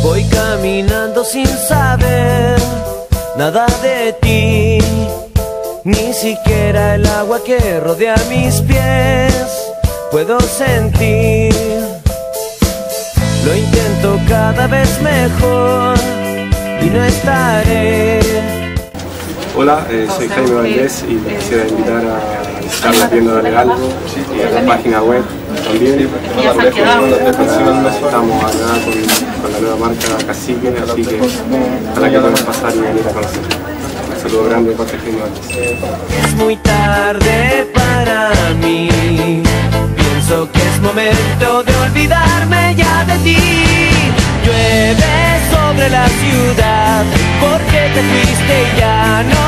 Voy caminando sin saber nada de ti, ni siquiera el agua que rodea mis pies puedo sentir. Lo intento cada vez mejor y no estaré. Hola, soy Jaime Valdés y les quisiera invitar a visitar la tienda legal y a la página web también. Estamos acá con la nueva marca Cacique, así que ojalá que puedan pasar y venir a conocer. Un saludo grande de parte de Jaime Valdés. Es muy tarde para mí, pienso que es momento de olvidarme ya de ti. Llueve sobre la ciudad porque te fuiste y ya no